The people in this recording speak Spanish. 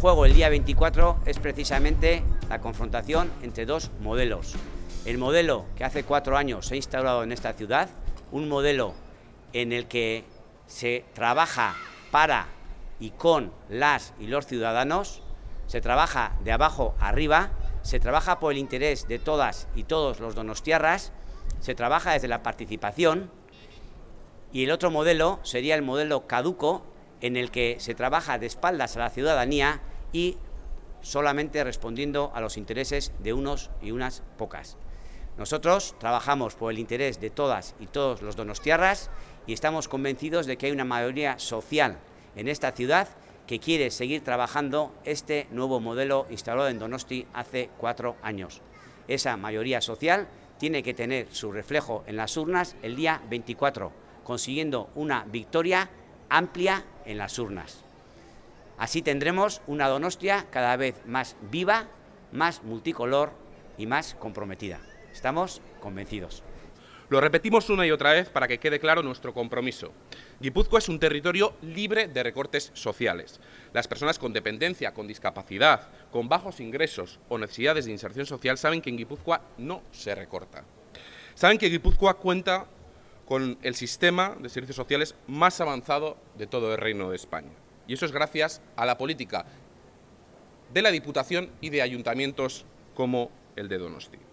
juego el día 24 es precisamente la confrontación entre dos modelos. El modelo que hace 4 años se ha instaurado en esta ciudad, un modelo en el que se trabaja para y con las y los ciudadanos, se trabaja de abajo arriba, se trabaja por el interés de todas y todos los donostiarras, se trabaja desde la participación, y el otro modelo sería el modelo caduco, en el que se trabaja de espaldas a la ciudadanía y solamente respondiendo a los intereses de unos y unas pocas. Nosotros trabajamos por el interés de todas y todos los donostiarras y estamos convencidos de que hay una mayoría social en esta ciudad que quiere seguir trabajando este nuevo modelo instaurado en Donosti hace 4 años. Esa mayoría social tiene que tener su reflejo en las urnas el día 24, consiguiendo una victoria amplia en las urnas. Así tendremos una Donostia cada vez más viva, más multicolor y más comprometida. Estamos convencidos. Lo repetimos una y otra vez para que quede claro nuestro compromiso. Guipúzcoa es un territorio libre de recortes sociales. Las personas con dependencia, con discapacidad, con bajos ingresos o necesidades de inserción social saben que en Guipúzcoa no se recorta. Saben que Guipúzcoa cuenta con el sistema de servicios sociales más avanzado de todo el Reino de España. Y eso es gracias a la política de la Diputación y de ayuntamientos como el de Donosti.